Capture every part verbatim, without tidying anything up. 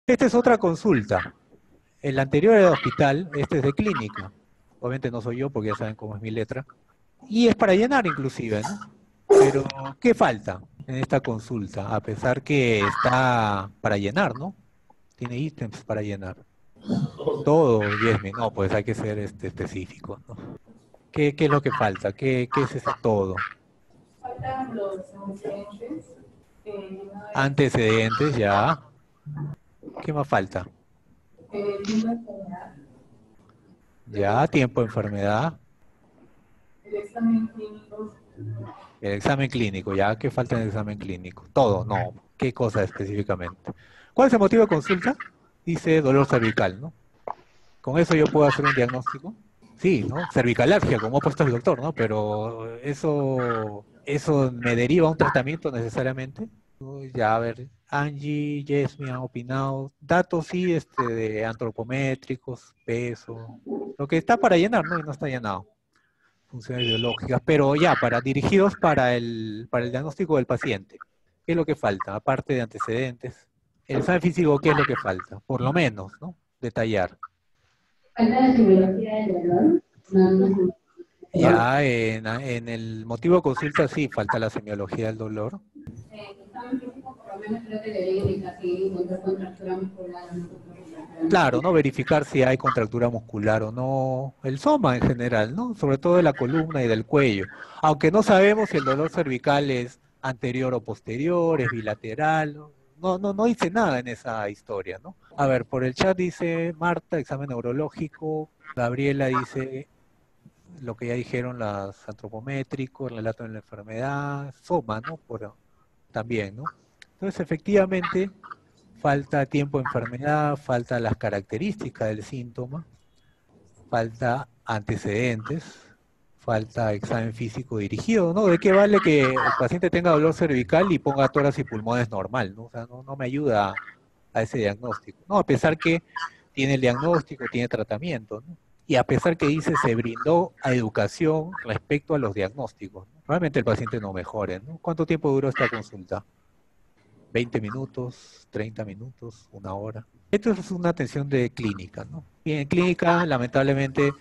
Esta es otra consulta. El anterior era de hospital, este es de clínica. Obviamente no soy yo porque ya saben cómo es mi letra. Y es para llenar inclusive, ¿no? Pero, ¿qué falta en esta consulta? A pesar que está para llenar, ¿no? Tiene ítems para llenar. Todo, Yesmi, no, pues hay que ser este, específico, ¿no? ¿Qué, qué es lo que falta? ¿Qué, qué es ese todo? Faltan los antecedentes. Eh, una vez, Antecedentes, ya. ¿Qué más falta? eh, una enfermedad, Ya, tiempo de enfermedad. el examen clínico, El examen clínico, ya. ¿Qué falta en el examen clínico? Todo, no. ¿Qué cosa específicamente? ¿Cuál es el motivo de consulta? Dice dolor cervical, ¿no? ¿Con eso yo puedo hacer un diagnóstico? Sí, ¿no? Cervicalalgia, como ha puesto el doctor, ¿no? Pero eso, eso me deriva a un tratamiento necesariamente. Uy, ya, a ver, Angie, Yesmi han opinado. Datos sí, este, de antropométricos, peso. Lo que está para llenar, ¿no? Y no está llenado. Funciones biológicas, pero ya, para, dirigidos para el, para el diagnóstico del paciente. ¿Qué es lo que falta? Aparte de antecedentes. El examen físico, ¿qué es lo que falta? Por lo menos, ¿no? Detallar. falta la semiología del dolor, no, no, no. Ya en, en el motivo de consulta sí falta la semiología del dolor. Eh, el examen físico por lo menos creo que debería indicar si encontrar contractura muscular o no contractura Claro, muscular. ¿no? Verificar si hay contractura muscular o no. El soma en general, ¿no? Sobre todo de la columna y del cuello. Aunque no sabemos si el dolor cervical es anterior o posterior, es bilateral. No, no, no, no dice nada en esa historia, ¿no? A ver, por el chat dice Marta, examen neurológico. Gabriela dice lo que ya dijeron las antropométricos, relato de la enfermedad, soma, ¿no? Por, también, ¿no? Entonces, efectivamente, falta tiempo de enfermedad, falta las características del síntoma, falta antecedentes, falta examen físico dirigido, ¿no? ¿De qué vale que el paciente tenga dolor cervical y ponga tórax y pulmones normal, ¿no? O sea, no, no me ayuda a, a ese diagnóstico, ¿no? A pesar que tiene el diagnóstico, tiene tratamiento, ¿no? Y a pesar que dice se brindó a educación respecto a los diagnósticos, ¿no? Probablemente el paciente no mejore, ¿no? ¿Cuánto tiempo duró esta consulta? Veinte minutos, treinta minutos, una hora. Esto es una atención de clínica, ¿no? Y en clínica, lamentablemente,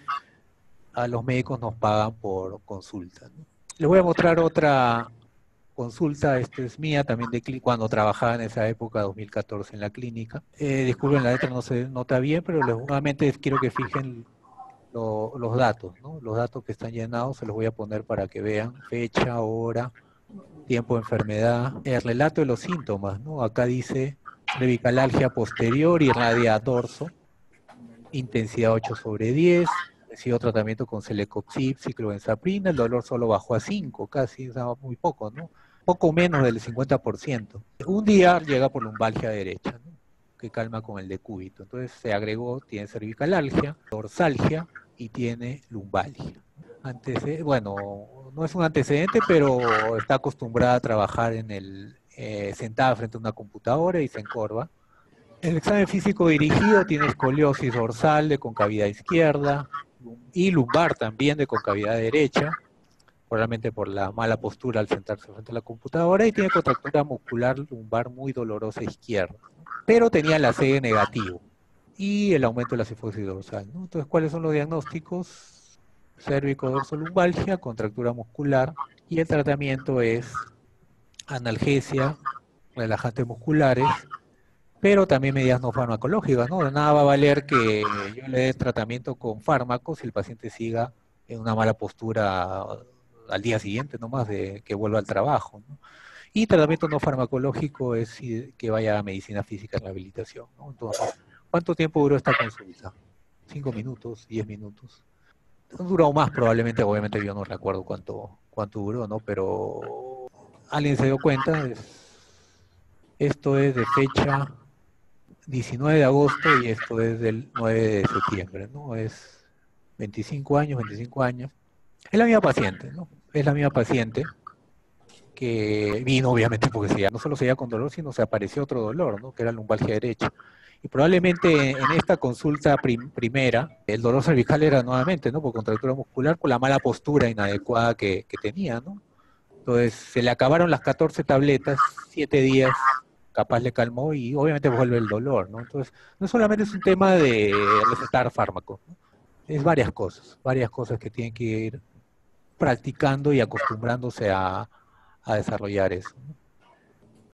a los médicos nos pagan por consulta, ¿no? Les voy a mostrar otra consulta, esta es mía también de clínica, cuando trabajaba en esa época, dos mil catorce, en la clínica. Eh, disculpen, la letra no se nota bien, pero les, nuevamente quiero que fijen lo, los datos, ¿no? Los datos que están llenados se los voy a poner para que vean fecha, hora, tiempo de enfermedad, el relato de los síntomas, ¿no? Acá dice cervicalalgia posterior, irradia dorso, intensidad ocho sobre diez, recibió tratamiento con celecoxib, ciclobenzaprina, el dolor solo bajó a cinco, casi, o sea, muy poco, ¿no? Poco menos del cincuenta por ciento. Un día llega por lumbalgia derecha, ¿no? Que calma con el decúbito. Entonces se agregó, tiene cervicalalgia, dorsalgia y tiene lumbalgia. Antece bueno, no es un antecedente, pero está acostumbrada a trabajar en el, eh, sentada frente a una computadora y se encorva. El examen físico dirigido tiene escoliosis dorsal de concavidad izquierda y lumbar también de concavidad derecha, probablemente por la mala postura al sentarse frente a la computadora, y tiene contractura muscular lumbar muy dolorosa izquierda, ¿no? Pero tenía la C negativo y el aumento de la cifosis dorsal, ¿no? Entonces, ¿cuáles son los diagnósticos? Cérvico-dorsolumbalgia, contractura muscular, y el tratamiento es analgesia, relajantes musculares, pero también medidas no farmacológicas, ¿no? De nada va a valer que yo le dé tratamiento con fármacos si el paciente siga en una mala postura al día siguiente nomás de que vuelva al trabajo, ¿no? Y tratamiento no farmacológico es que vaya a medicina física y rehabilitación, ¿no? Entonces, ¿cuánto tiempo duró esta consulta? ¿Cinco minutos? ¿Diez minutos? Duró más probablemente, obviamente yo no recuerdo cuánto, cuánto duró, ¿no? Pero alguien se dio cuenta, es, esto es de fecha diecinueve de agosto y esto es del nueve de septiembre, ¿no? Es veinticinco años, veinticinco años. Es la misma paciente, ¿no? Es la misma paciente que vino obviamente porque se, no solo se veía con dolor, sino se apareció otro dolor, ¿no? Que era lumbalgia derecha. Y probablemente en esta consulta prim primera, el dolor cervical era nuevamente, ¿no? Por contractura muscular, por la mala postura inadecuada que, que tenía, ¿no? Entonces se le acabaron las catorce tabletas, siete días capaz le calmó y obviamente vuelve el dolor, ¿no? Entonces, no solamente es un tema de recetar fármacos, ¿no? Es varias cosas, varias cosas que tienen que ir practicando y acostumbrándose a, a desarrollar eso, ¿no?